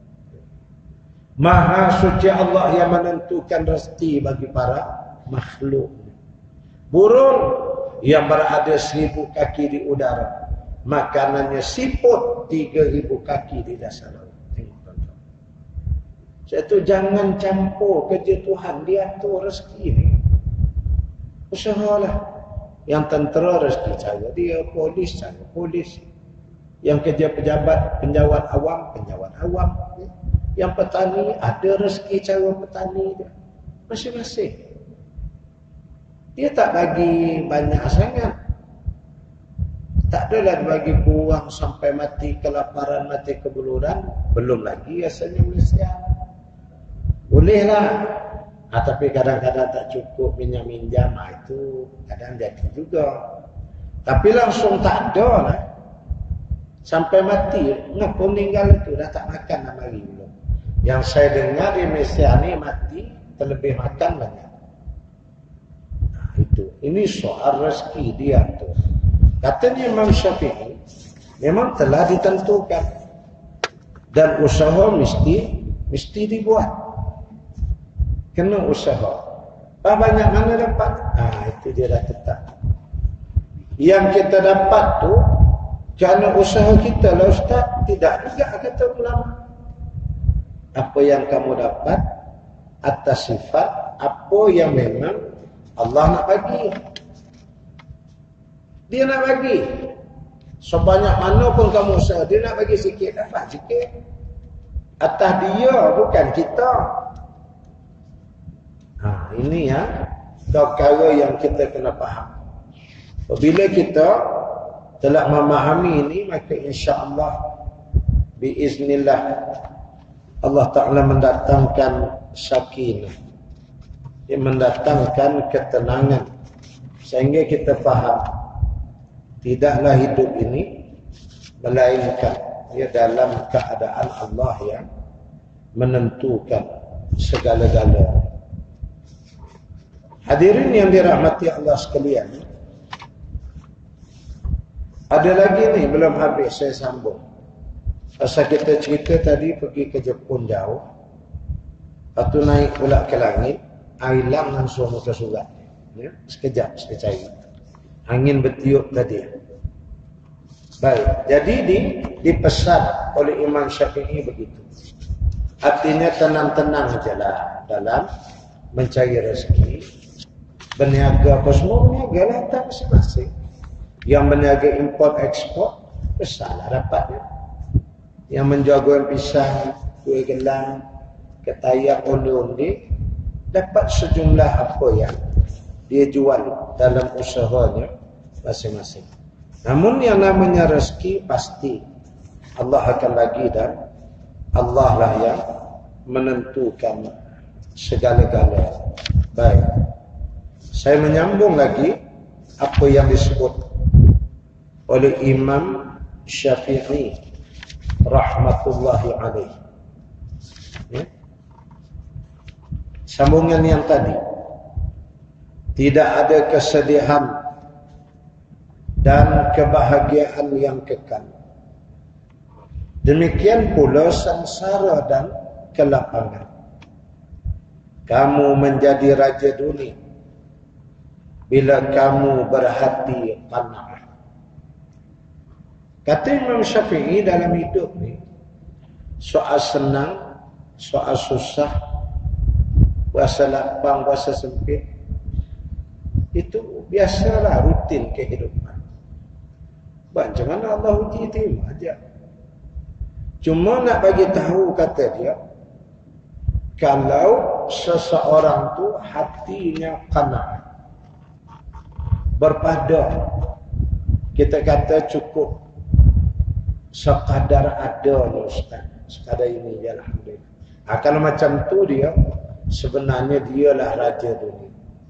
Maha suci Allah yang menentukan rezeki bagi para makhluk. Burung yang berada seribu kaki di udara, makanannya siput tiga ribu kaki di dasar laut. Tengok tuan-tuan. Satu, jangan campur kerja Tuhan, dia atur rezeki ni. Usahalah. Yang tentera rezeki cara dia, polis cara polis. Yang kerja pejabat, penjawat awam, penjawat awam. Yang petani ada rezeki cara petani dia. Masing-masing. Dia tak bagi banyak sangat. Tak adalah bagi kurang sampai mati kelaparan, mati kebuluran. Belum lagi asalnya Malaysia. Bolehlah. Ha, tapi kadang-kadang tak cukup minjam-minjam. Ha, itu kadang jadi juga. Tapi langsung tak ada lah. Sampai mati. Ngapa meninggal itu? Dah tak makan dah mari belum. Yang saya dengar di Malaysia ni mati terlebih makan banyak. Itu. Ini soal rezeki dia tu. Katanya Imam Syafi'i memang telah ditentukan dan usaha mesti mesti dibuat. Kena usaha. Ah, banyak mana dapat? Ah, itu dia dah tetap. Yang kita dapat tu kerana usaha kita lah Ustaz. Tidak juga kata ulama. Apa yang kamu dapat atas sifat apa yang memang Allah nak bagi. Dia nak bagi. Sebanyak mana pun kamu usaha, dia nak bagi sikit, dapat sikit. Atas dia, bukan kita. Ha, ini ya, perkara yang kita kena faham. Apabila kita telah memahami ini, maka insya-Allah biiznillah Allah Ta'ala mendatangkan sakinah. Dia mendatangkan ketenangan sehingga kita faham tidaklah hidup ini melainkan ia dalam keadaan Allah yang menentukan segala-galanya. Hadirin yang dirahmati Allah sekalian, ada lagi ni belum habis saya sambung. Pasal kita cerita tadi pergi ke Jepun jauh, lepas naik pula ke langit, hilang langsung muka surat. Ya, sekejap, sekejap. Angin bertiup tadi. Baik, jadi di, dipesan oleh Imam Syafi'i begitu. Artinya tenang-tenang sajalah dalam mencari rezeki. Berniaga apa semua, berniaga lah tak masing-masing. Yang berniaga import ekspor, besarlah dapatnya. Yang menjaga pisang, kuih gelang, ketayak, onde-onde, dapat sejumlah apa yang dia jual dalam usahanya masing-masing. Namun yang namanya rezeki pasti Allah akan bagi dan Allah lah yang menentukan segala-galanya. Baik. Saya menyambung lagi apa yang disebut oleh Imam Syafi'i rahmatullahi alaihi. Ya. Sambungan yang tadi. Tidak ada kesedihan dan kebahagiaan yang kekal. Demikian pula sengsara dan kelapangan. Kamu menjadi raja dunia bila kamu berhati qanaah. Kata Imam Syafi'i dalam hidup ni, soal senang, soal susah, puasa lapang, puasa sempit, itu biasalah rutin kehidupan. Macam mana Allah uji, terima aja. Cuma nak bagi tahu kata dia, kalau seseorang tu hatinya qanaah, berpada, kita kata cukup sekadar ada ni Ustaz, sekadar ini je alhamdulillah. Ha, kalau macam tu dia sebenarnya dialah raja dunia.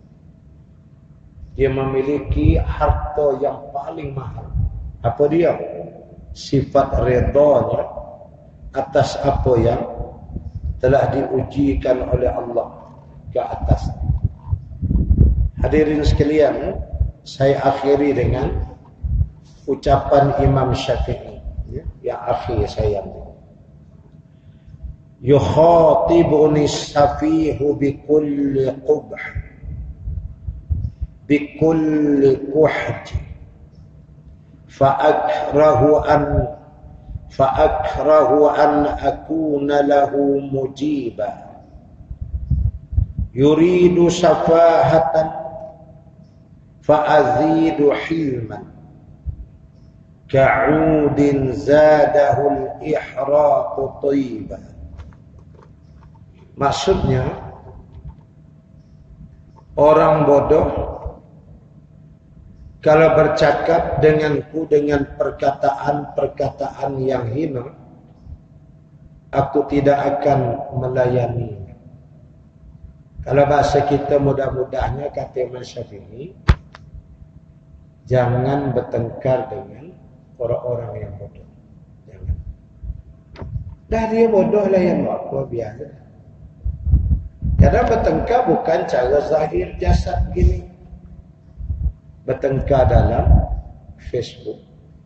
Dia memiliki harta yang paling mahal. Apa dia? Sifat redanya atas apa yang telah diujikan oleh Allah ke atas. Hadirin sekalian, Saya akhiri dengan ucapan Imam Syafi'i, ya, yang akhir saya ambil. Yukhatibuni safihu bikulli qubh bikulli kuhj fa'akrahu an fa'akrahu an akuna lahu mujiba yuridu safahatan fa'azidu hilman ka'udin zadahul ihraqu tayyiba. Maksudnya, orang bodoh kalau bercakap denganku dengan perkataan-perkataan yang hina, aku tidak akan melayani. Kalau bahasa kita mudah-mudahnya kata Imam Syafi'i, jangan bertengkar dengan orang-orang yang bodoh. Jangan. Dah dia bodoh lah yang apa biasa. Kadang bertengkar bukan cara zahir jasad gini. Bertengkar dalam Facebook.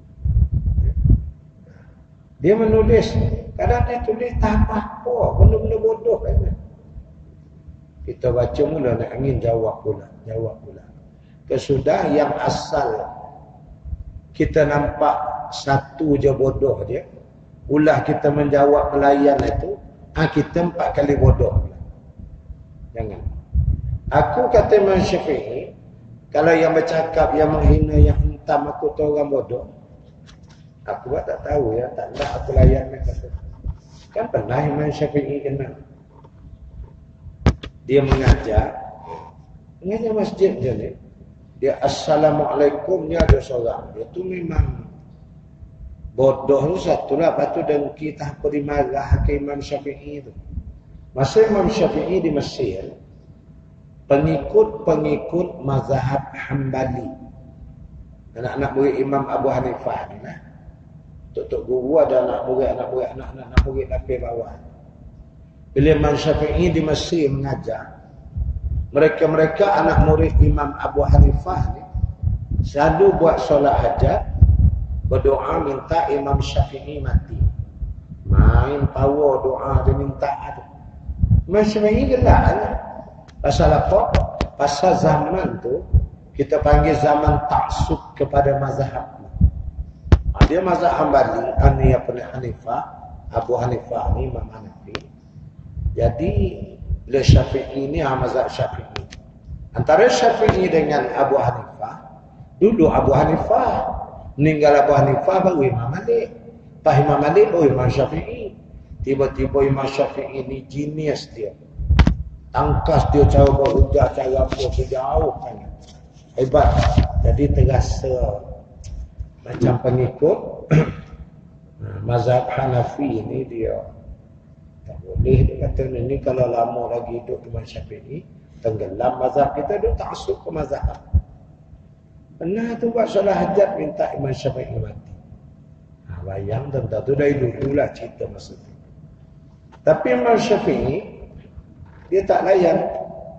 Dia menulis, kadang dia tulis tak apa-apa, benda-benda bodoh kan. Kita baca mula nak angin jawab pula, jawab pula. Kesudah yang asal kita nampak satu je bodoh dia, ulah kita menjawab pelayan itu, ah kita empat kali bodoh. Jangan. Aku kata Imam Syafi'i, kalau yang bercakap, yang menghina, yang hentam aku tu orang bodoh, aku buat tak tahu ya, tak nak aku layan mereka. Kan pernah Imam Syafi'i kenal. Dia mengajar, mengajar masjid je ni. Dia Assalamualaikumnya ada seorang. Dia tu memang bodoh tu satu lah. Lepas tu dengki tak apa dimarah ke Imam Syafi'i tu. Masa Imam Syafi'i di Mesir, pengikut-pengikut mazhab Hambali, anak-anak murid Imam Abu Hanifah ni lah. Tok-tok guru ada anak murid, anak murid, anak-anak murid lapis bawah. Bila Imam Syafi'i di Mesir mengajar, mereka-mereka anak murid Imam Abu Hanifah ni selalu buat solat hajat, berdoa minta Imam Syafi'i mati. Main power doa dia minta ada. Imam Syafi'i gelaknya. Pasal apa? Pasal zaman tu kita panggil zaman taksub kepada mazhab. Ha, dia mazhab Hambali, ani apa ni Hanifah, Abu Hanifah ni Imam Hanafi. Jadi le Syafi'i ni ha, mazhab Syafi'i. Antara Syafi'i dengan Abu Hanifah, dulu Abu Hanifah meninggal Abu Hanifah baru Imam Malik. Pas Imam Malik baru Imam Syafi'i. Tiba-tiba Imam Syafi'i ni genius dia. Tangkas dia cara berhujah, cara apa sejauh kan. Hebat. Jadi terasa macam pengikut mazhab Hanafi ni dia tak boleh. Dia kata ni kalau lama lagi hidup Imam Syafi'i, tenggelam mazhab kita, dia taksub ke mazhab. Pernah tu buat solat hajat minta Imam Syafi'i mati. Ha, bayang tentang tu dari dulu lah cerita masa tu. Tapi Imam Syafi'i, dia tak layan.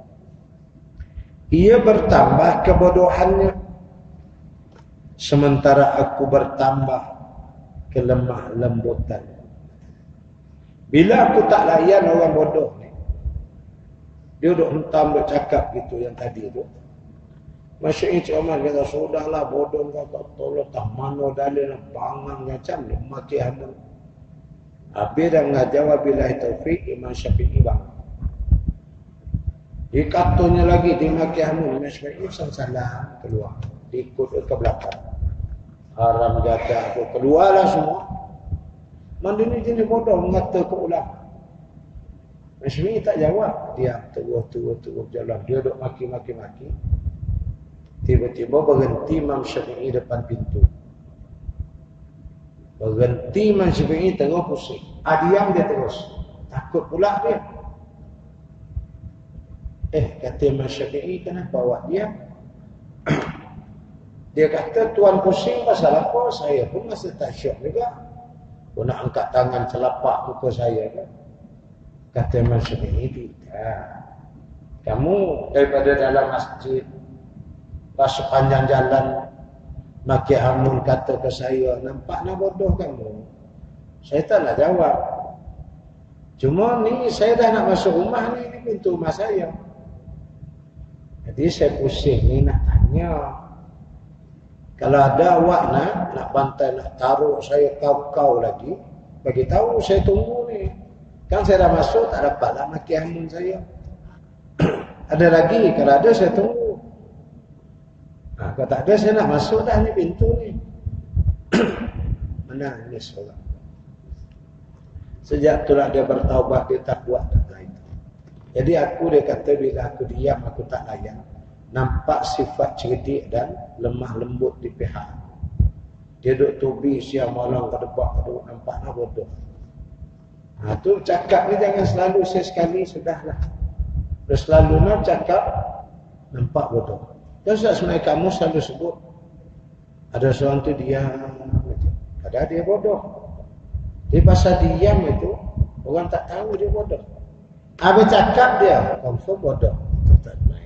Ia bertambah kebodohannya. Sementara aku bertambah kelemah lembutan. Bila aku tak layan orang bodoh ni, dia duduk hentam, duduk cakap gitu yang tadi tu. Masyarakat Umar kata, sudahlah bodoh kau tak tolong, tak mana dalil, pangang macam ni, mati hamun. Habis dah mengajar wabillahi taufiq, Imam Syafi'i bang. Dia katanya lagi, dia maki hamun, Imam Syafi'i salam keluar. Diikut ke belakang. Haram jadah tu, keluarlah semua. Mana ni jenis bodoh mengata ke ulama. Imam Syafi'i tak jawab. Dia terus-terus jalan. Dia duduk maki-maki-maki. Tiba-tiba berhenti Imam Syafi'i depan pintu. Berhenti Imam Syafi'i terus pusing. Ah, diam dia terus. Takut pula dia. Eh, kata Imam Syafi'i, kenapa awak diam? Dia kata, tuan pusing pasal apa? Saya pun masih tak syok juga. Aku nak angkat tangan celapak muka saya kan. Kata Imam Syafi'i, tidak. Kamu daripada dalam masjid, pas sepanjang jalan maki hamun kata ke saya, nampak nak bodoh kamu. Saya tak nak jawab. Cuma ni saya dah nak masuk rumah ni, ni pintu rumah saya. Jadi saya pusing ni nak tanya. Kalau ada awak nak, nak bantai, nak taruh saya kau-kau lagi, bagi tahu saya tunggu ni. Kan saya dah masuk, tak dapatlah maki hamun saya. Ada lagi, kalau ada saya tunggu. Nah, kalau tak ada saya nak masuk dah ni pintu ni. Mana ini seorang. Sejak itulah dia bertaubat, dia tak kuat tak lain. Jadi aku dia kata bila aku diam aku tak layan. Nampak sifat cerdik dan lemah lembut di pihak. Dia duduk tubi siang malam kedebak kedebak nampak nak bodoh. Ha tu cakap ni jangan selalu sekali sudahlah. Terus selalu nak cakap nampak bodoh. Terus sebenarnya kamu selalu sebut ada seorang tu dia ada dia bodoh. Di pasal diam itu orang tak tahu dia bodoh. Habis cakap dia confirm bodoh. Tak main.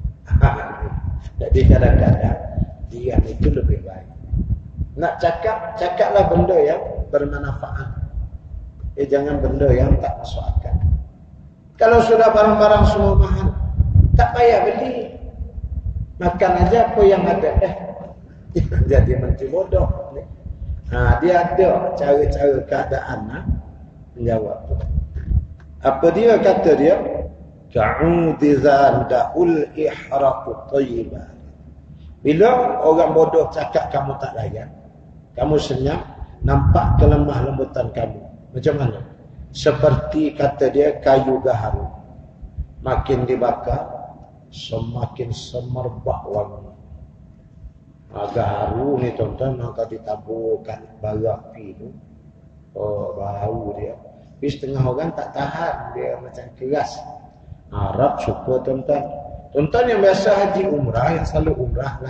Jadi kadang-kadang diam itu lebih baik. Nak cakap, cakaplah benda yang bermanfaat. Eh jangan benda yang tak masuk akal. Kalau sudah barang-barang semua mahal, tak payah beli. Makan aja apa yang ada. Eh, jadi menteri bodoh. Ha, dia ada cara-cara keadaan ha, menjawab tu. Apa dia kata dia? Ka'udizan da'ul ihraqu tayyiban. Bila orang bodoh cakap kamu tak layan, kamu senyap, nampak kelemah lembutan kamu. Macam mana? Seperti kata dia kayu gaharu. Makin dibakar, semakin semerbak wangi. Agak haru ni tuan-tuan, maka ditaburkan bara api tu. Oh, bau dia. Tapi setengah orang tak tahan, dia macam keras. Arab suka tuan-tuan. Tuan-tuan yang biasa haji umrah, yang selalu umrah lah.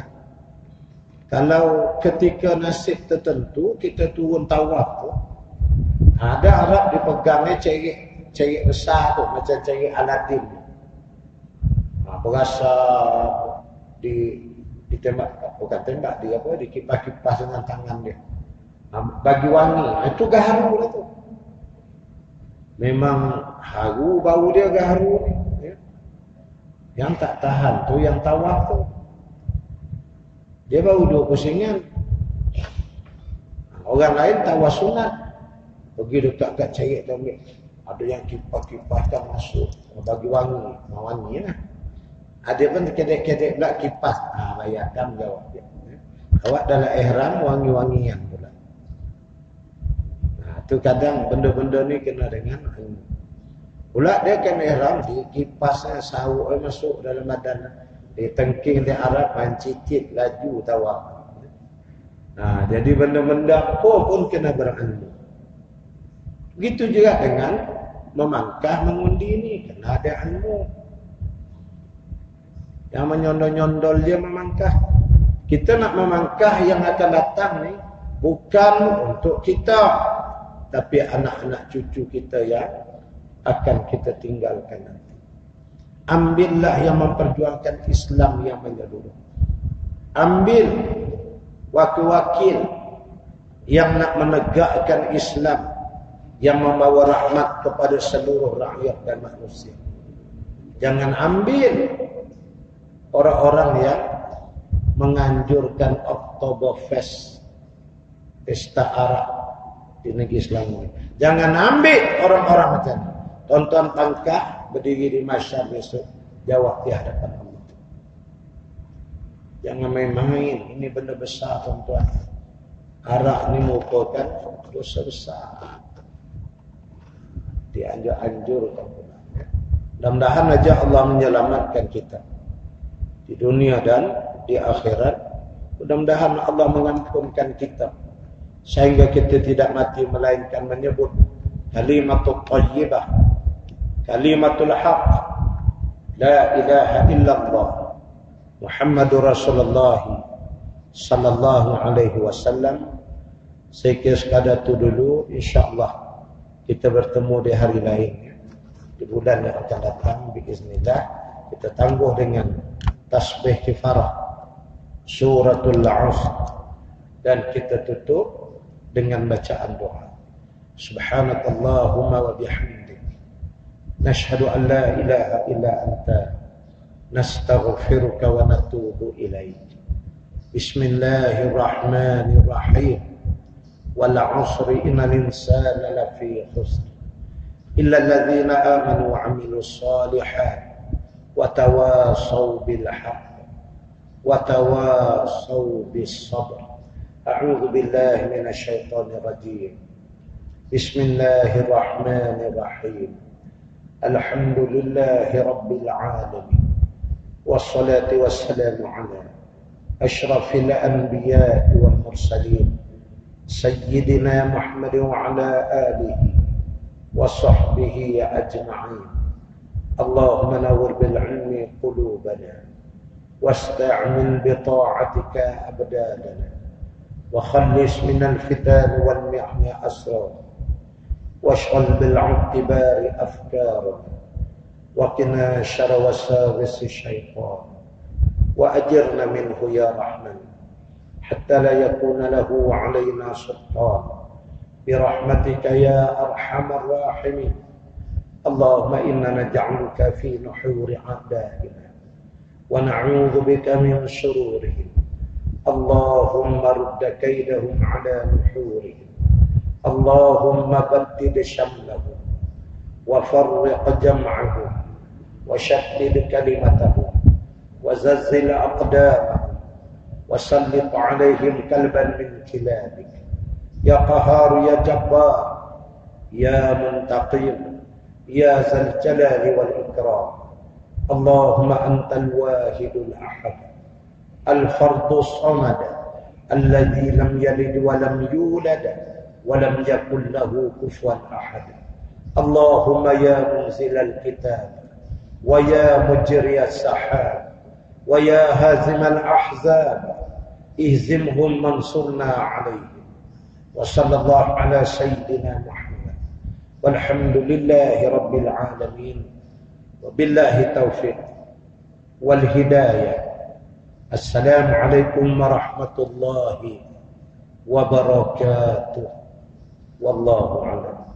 Kalau ketika nasib tertentu, kita turun tawaf tu, ada Arab dipegangnya cerik, cerik besar tu, macam cerik Aladin. Ha, berasa di ditembak, bukan tembak, dia apa, dikipas-kipas dengan tangan dia. Ha, bagi wangi, itu gaharu lah tu. Memang haru, bau dia gaharu ni. Ya. Yang tak tahan tu, yang tawaf tu. Dia baru dua pusingan. Orang lain tawaf sunat. Pergi dekat kat cerik tu ambil. Ada yang kipas-kipas tak masuk. Bagi wangi, wangi lah. Ada pun kedek-kedek pula kipas. Ah, ha, bayarkan jawab dia. Awak dalam ihram wangi-wangian pula. Nah, tu kadang benda-benda ni kena dengan ilmu. Pula dia kena ihram di kipasnya sawuk masuk dalam badan. Di tengking di Arab main cicit laju tawaf. Nah, jadi benda-benda apa pun kena berilmu. Begitu juga dengan memangkah mengundi ni kena ada ilmu. Yang menyondol-nyondol dia memangkah. Kita nak memangkah yang akan datang ni bukan untuk kita, tapi anak-anak cucu kita yang akan kita tinggalkan nanti. Ambillah yang memperjuangkan Islam yang menyeluruh. Ambil wakil-wakil yang nak menegakkan Islam, yang membawa rahmat kepada seluruh rakyat dan manusia. Jangan ambil orang-orang yang menganjurkan Oktoberfest, pesta arak di negeri Islam ini. Jangan ambil orang-orang macam ni. Tonton pangkah berdiri di masyar besok, jawab di hadapan Allah. Jangan main-main, ini benda besar tuan-tuan. Arak ni merupakan dosa besar. Dianjur-anjurkan. Mudah-mudahan aja Allah menyelamatkan kita di dunia dan di akhirat. Mudah-mudahan Allah mengampunkan kita sehingga kita tidak mati melainkan menyebut kalimatul thayyibah, kalimatul haq, la ilaha illallah Muhammadur Rasulullah sallallahu alaihi wasallam. Saya kira sekadar itu dulu. InsyaAllah kita bertemu di hari lain, di bulan yang akan datang biiznillah. Kita tangguh dengan tasbih kifarah suratul Asr, dan kita tutup dengan bacaan doa. Subhanakallahumma wa bihamdik, nashhadu an la ilaha illa anta, nastaghfiruka wa natubu ilaik. Bismillahirrahmanirrahim. Wal 'asri innal insana lafi khusr illa alladhina amanu wa 'amilus shalihat wa tawasaw bil haqq wa tawasaw bis sabr. A'udzu billahi minasy syaithanir rajim. Bismillahirrahmanirrahim. Alhamdulillahi rabbil alamin. Wassalatu wassalamu ala asyrafil anbiya'i wal mursalin sayyidina Muhammad wa ala alihi wa sahbihi ajma'in. Allahumma nawwir bil ilmi qulubana wasta'min bi ta'atika abdalana wa khallis minal fitan wal mi'ni asrar washghal bil 'ittibari afkarana wa qina syarra wasawisi syaitan wa ajirna minhu ya rahman hatta la yakuna lahu 'alaina sultan bi rahmatika ya arhamar rahimin. Allahumma inna naj'aluka fi nuhuri a'da'ina wa na'udzu bika min shururihim. Allahumma rudda kaydahum 'ala nuhurihim. Allahumma baddid shamlahum wa farriq jam'ahum wa shaddid kalimatahum wa zazzil aqdamahum wa sallit 'alaihim kalban min kilabik. Ya Qahhar ya Jabbar ya Muntaqim ya Zal Jalali wal Ikram. Allahumma antal wahidul ahad al-fardus samad alladhi lam yalid wa lam yulad wa lam yakul lahu kufuwan ahad. Allahumma ya munzilal kitab wa ya mujriyas sahab wa ya hazimal ahzab ihzimhum mansurna alaihim. Wa sallallahu ala sayyidina Muhammad walhamdulillahi rabbil alamin wa billahi taufiq wal hidayah. Assalamualaikum warahmatullahi wabarakatuh. Wallahu a'lam.